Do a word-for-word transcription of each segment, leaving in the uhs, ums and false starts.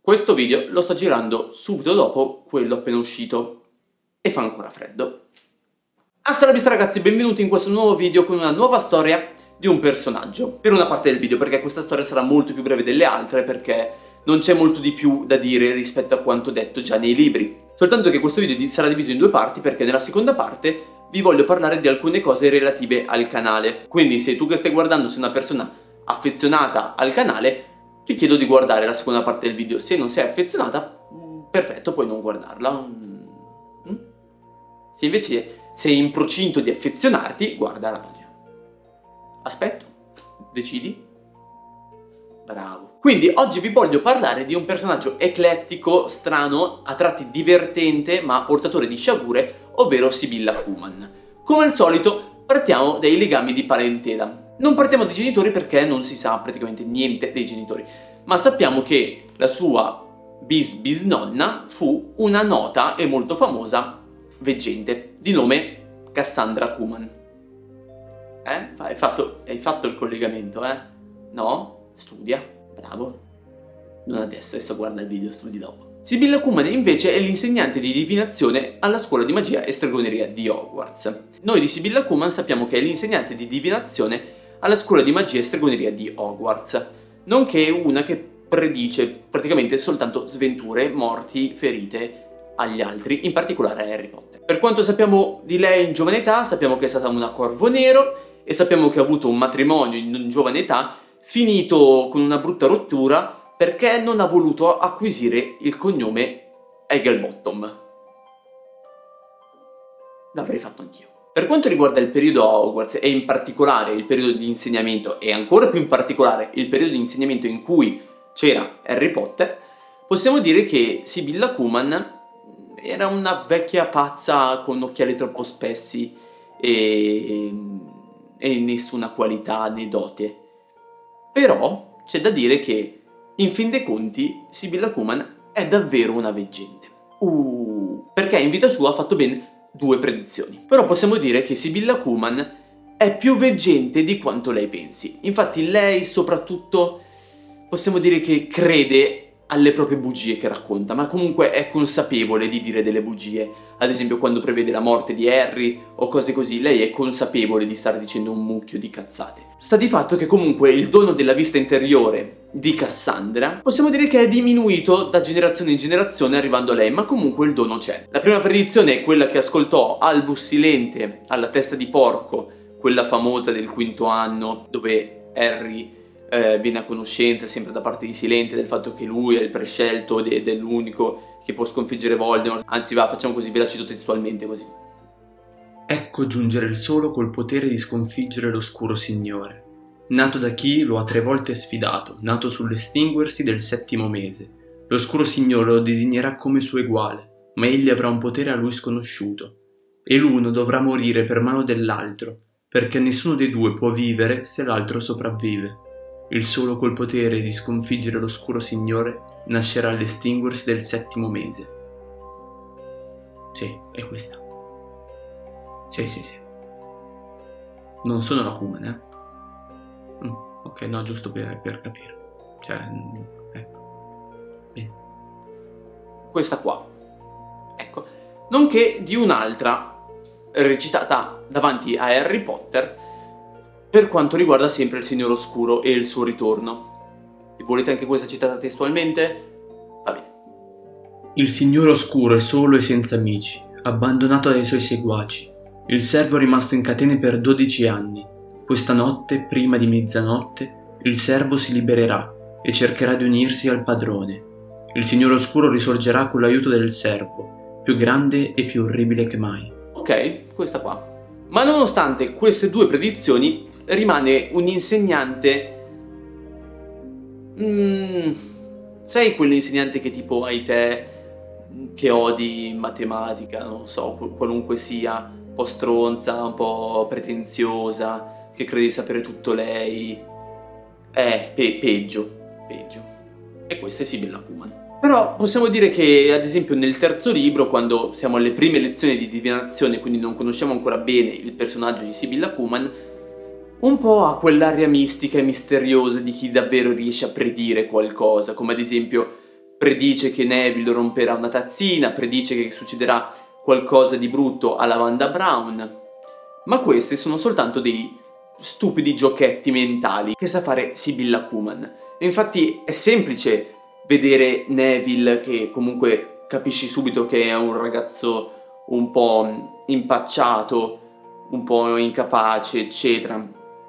Questo video lo sto girando subito dopo quello appena uscito e fa ancora freddo. Hasta la vista ragazzi, benvenuti in questo nuovo video con una nuova storia di un personaggio. Per una parte del video, perché questa storia sarà molto più breve delle altre, perché non c'è molto di più da dire rispetto a quanto detto già nei libri. Soltanto che questo video sarà diviso in due parti, perché nella seconda parte vi voglio parlare di alcune cose relative al canale. Quindi se tu che stai guardando sei una persona affezionata al canale, ti chiedo di guardare la seconda parte del video. Se non sei affezionata, perfetto, puoi non guardarla. Se invece sei in procinto di affezionarti, guarda la pagina. Aspetto, decidi. Bravo. Quindi oggi vi voglio parlare di un personaggio eclettico, strano, a tratti divertente, ma portatore di sciagure, ovvero Sibilla Cuman. Come al solito, partiamo dai legami di parentela. Non partiamo dai genitori perché non si sa praticamente niente dei genitori, ma sappiamo che la sua bis bisnonna fu una nota e molto famosa veggente di nome Cassandra Cuman. Eh? Hai fatto, hai fatto il collegamento, eh? No? Studia. Bravo. Non adesso, adesso guarda il video, studi dopo. Sibilla Cuman invece è l'insegnante di divinazione alla scuola di magia e stregoneria di Hogwarts. Noi di Sibilla Cuman sappiamo che è l'insegnante di divinazione alla scuola di magia e stregoneria di Hogwarts, nonché una che predice praticamente soltanto sventure, morti, ferite agli altri, in particolare a Harry Potter. Per quanto sappiamo di lei in giovane età, sappiamo che è stata una corvo nero e sappiamo che ha avuto un matrimonio in giovane età finito con una brutta rottura perché non ha voluto acquisire il cognome Higglebottom. L'avrei fatto anch'io. Per quanto riguarda il periodo a Hogwarts e in particolare il periodo di insegnamento e ancora più in particolare il periodo di insegnamento in cui c'era Harry Potter, possiamo dire che Sibilla Cuman era una vecchia pazza con occhiali troppo spessi e, e nessuna qualità né dote. Però c'è da dire che in fin dei conti Sibilla Cuman è davvero una veggente. Uh, perché in vita sua ha fatto ben due predizioni. Però possiamo dire che Sibilla Cuman è più veggente di quanto lei pensi. Infatti lei soprattutto possiamo dire che crede alle proprie bugie che racconta, ma comunque è consapevole di dire delle bugie. Ad esempio quando prevede la morte di Harry o cose così, lei è consapevole di stare dicendo un mucchio di cazzate. Sta di fatto che comunque il dono della vista interiore di Cassandra possiamo dire che è diminuito da generazione in generazione arrivando a lei, ma comunque il dono c'è. La prima predizione è quella che ascoltò Albus Silente alla testa di porco, quella famosa del quinto anno dove Harry eh, viene a conoscenza sempre da parte di Silente del fatto che lui è il prescelto ed è l'unico che può sconfiggere Voldemort. Anzi va, facciamo così, ve la cito testualmente così. Ecco giungere il solo col potere di sconfiggere l'oscuro signore. Nato da chi lo ha tre volte sfidato, nato sull'estinguersi del settimo mese. L'oscuro signore lo designerà come suo eguale, ma egli avrà un potere a lui sconosciuto. E l'uno dovrà morire per mano dell'altro, perché nessuno dei due può vivere se l'altro sopravvive. Il solo col potere di sconfiggere l'oscuro signore nascerà all'estinguersi del settimo mese. Sì, è questa. Sì, sì, sì. Non sono la Cuman, eh? Mm, ok, no, giusto per, per capire. Cioè, ecco. Bene. Questa qua. Ecco. Nonché di un'altra recitata davanti a Harry Potter per quanto riguarda sempre il Signore Oscuro e il suo ritorno. E volete anche questa citata testualmente? Va bene. Il Signore Oscuro è solo e senza amici, abbandonato dai suoi seguaci. Il servo è rimasto in catene per dodici anni. Questa notte, prima di mezzanotte, il servo si libererà e cercherà di unirsi al padrone. Il Signore Oscuro risorgerà con l'aiuto del servo, più grande e più orribile che mai. Ok, questa qua. Ma nonostante queste due predizioni, rimane un insegnante... Mm, sai quell'insegnante che tipo hai te, che odi matematica, non so, qualunque sia, un po' stronza, un po' pretenziosa, che crede di sapere tutto lei? Eh, pe peggio, peggio. E questa è Sibilla Cuman. Però possiamo dire che, ad esempio, nel terzo libro, quando siamo alle prime lezioni di divinazione, quindi non conosciamo ancora bene il personaggio di Sibilla Cuman, un po' ha quell'aria mistica e misteriosa di chi davvero riesce a predire qualcosa, come ad esempio predice che Neville romperà una tazzina, predice che succederà qualcosa di brutto alla Wanda Brown, ma questi sono soltanto dei stupidi giochetti mentali che sa fare Sibilla Kuman. E infatti è semplice vedere Neville che comunque capisci subito che è un ragazzo un po' impacciato, un po' incapace, eccetera,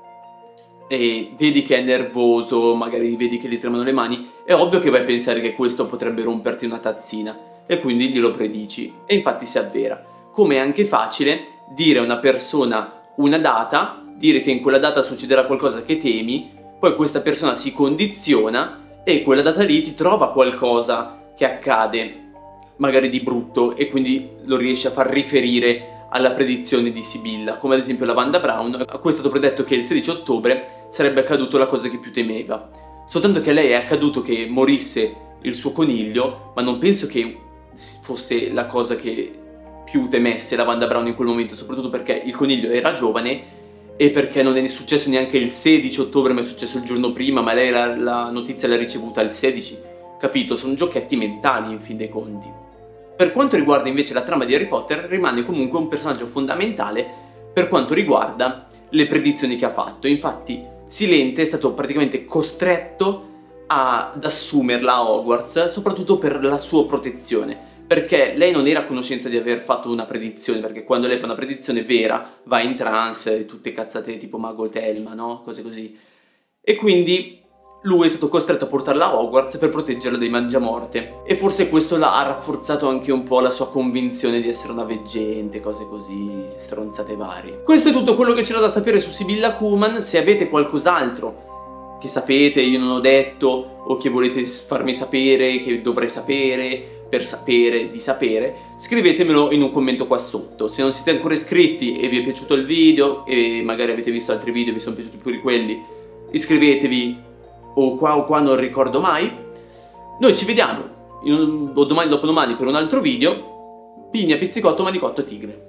e vedi che è nervoso, magari vedi che gli tremano le mani, è ovvio che vai a pensare che questo potrebbe romperti una tazzina e quindi glielo predici, e infatti si avvera. Come è anche facile dire a una persona una data, dire che in quella data succederà qualcosa che temi, poi questa persona si condiziona e quella data lì ti trova qualcosa che accade magari di brutto e quindi lo riesce a far riferire alla predizione di Sibilla, come ad esempio la Wanda Brown, a cui è stato predetto che il sedici ottobre sarebbe accaduto la cosa che più temeva, soltanto che a lei è accaduto che morisse il suo coniglio, ma non penso che fosse la cosa che più temesse la Wanda Brown in quel momento, soprattutto perché il coniglio era giovane e perché non è successo neanche il sedici ottobre, ma è successo il giorno prima, ma lei la, la notizia l'ha ricevuta il sedici, capito? Sono giochetti mentali in fin dei conti. Per quanto riguarda invece la trama di Harry Potter, rimane comunque un personaggio fondamentale per quanto riguarda le predizioni che ha fatto. Infatti Silente è stato praticamente costretto ad assumerla a Hogwarts, soprattutto per la sua protezione, perché lei non era a conoscenza di aver fatto una predizione, perché quando lei fa una predizione vera va in trance, tutte cazzate tipo Mago Telma, no? Cose così. E quindi lui è stato costretto a portarla a Hogwarts per proteggerla dai Mangiamorte, e forse questo l'ha rafforzato anche un po' la sua convinzione di essere una veggente, cose così, stronzate varie. Questo è tutto quello che c'era da sapere su Sibilla Kuman. Se avete qualcos'altro che sapete, io non ho detto, o che volete farmi sapere, che dovrei sapere, per sapere di sapere, scrivetemelo in un commento qua sotto. Se non siete ancora iscritti e vi è piaciuto il video, e magari avete visto altri video e vi sono piaciuti più di quelli, iscrivetevi, o qua o qua non ricordo mai. Noi ci vediamo in un, o domani dopodomani per un altro video. Pigna, pizzicotto, manicotto, tigre.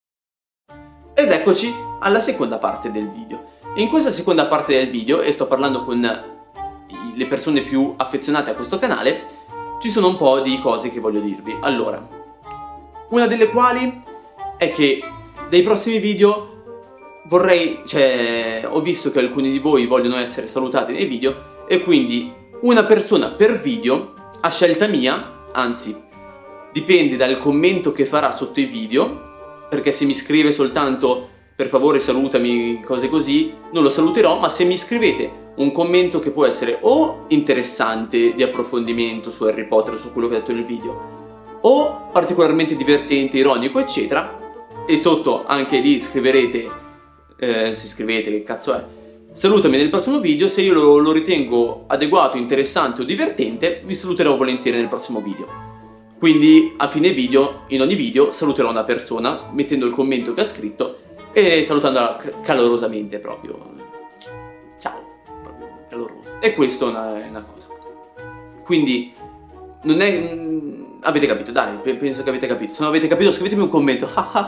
Ed eccoci alla seconda parte del video. In questa seconda parte del video, e sto parlando con le persone più affezionate a questo canale, ci sono un po' di cose che voglio dirvi. Allora, una delle quali è che dei prossimi video vorrei, cioè, ho visto che alcuni di voi vogliono essere salutati nei video, e quindi una persona per video, a scelta mia, anzi dipende dal commento che farà sotto i video, perché se mi scrive soltanto per favore salutami, cose così, non lo saluterò, ma se mi scrivete un commento che può essere o interessante, di approfondimento su Harry Potter, su quello che ho detto nel video, o particolarmente divertente, ironico, eccetera, e sotto anche lì scriverete, eh, se scrivete che cazzo è, salutami nel prossimo video, se io lo, lo ritengo adeguato, interessante o divertente, vi saluterò volentieri nel prossimo video. Quindi a fine video, in ogni video, saluterò una persona mettendo il commento che ha scritto e salutandola calorosamente proprio. Ciao, proprio caloroso. E questa è una, è una cosa. Quindi non è... Mh, avete capito, dai, penso che avete capito. Se non avete capito scrivetemi un commento.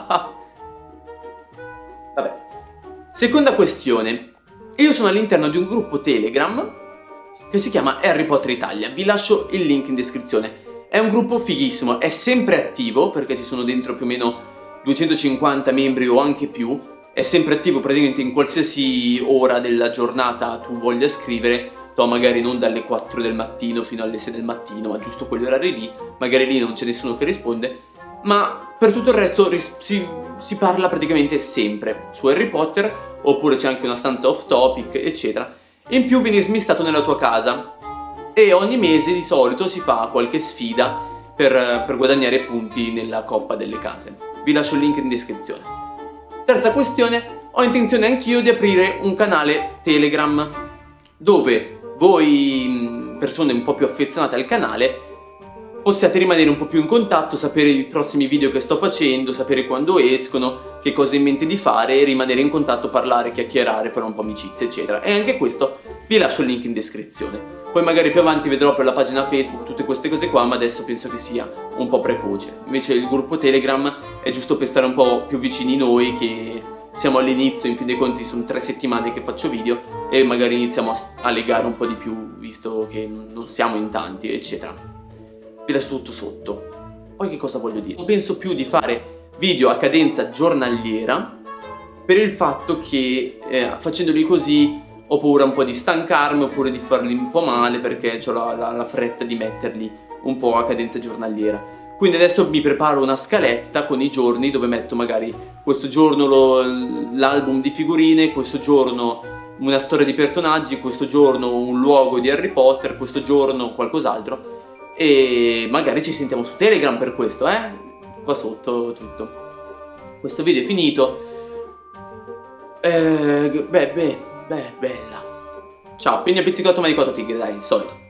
Vabbè. Seconda questione. Io sono all'interno di un gruppo Telegram che si chiama Harry Potter Italia, vi lascio il link in descrizione. È un gruppo fighissimo, è sempre attivo perché ci sono dentro più o meno duecentocinquanta membri o anche più, è sempre attivo praticamente in qualsiasi ora della giornata tu voglia scrivere, to magari non dalle quattro del mattino fino alle sei del mattino, ma giusto quegli orari lì, magari lì non c'è nessuno che risponde, ma per tutto il resto si, si parla praticamente sempre su Harry Potter, oppure c'è anche una stanza off topic, eccetera. In più vieni smistato nella tua casa e ogni mese di solito si fa qualche sfida per, per guadagnare punti nella coppa delle case. Vi lascio il link in descrizione. Terza questione, ho intenzione anch'io di aprire un canale Telegram dove voi, persone un po' più affezionate al canale, possiate rimanere un po' più in contatto, sapere i prossimi video che sto facendo, sapere quando escono, che cosa ho in mente di fare, rimanere in contatto, parlare, chiacchierare, fare un po' amicizia, eccetera. E anche questo vi lascio il link in descrizione. Poi magari più avanti vedrò per la pagina Facebook tutte queste cose qua, ma adesso penso che sia un po' precoce. Invece il gruppo Telegram è giusto per stare un po' più vicini noi, che siamo all'inizio, in fin dei conti sono tre settimane che faccio video, e magari iniziamo a, a legare un po' di più, visto che non siamo in tanti, eccetera. vi lascio tutto sotto. Poi che cosa voglio dire? Non penso più di fare video a cadenza giornaliera, per il fatto che eh, facendoli così ho paura un po' di stancarmi, oppure di farli un po' male, perché ho la, la, la fretta di metterli un po' a cadenza giornaliera. Quindi adesso mi preparo una scaletta con i giorni dove metto magari questo giorno l'album di figurine, questo giorno una storia di personaggi, questo giorno un luogo di Harry Potter, questo giorno qualcos'altro, e magari ci sentiamo su Telegram per questo, eh? Qua sotto tutto. Questo video è finito. Eh, beh, beh, beh, bella. Ciao, quindi ha pizzicato mai di quattro tigri, dai, il solito.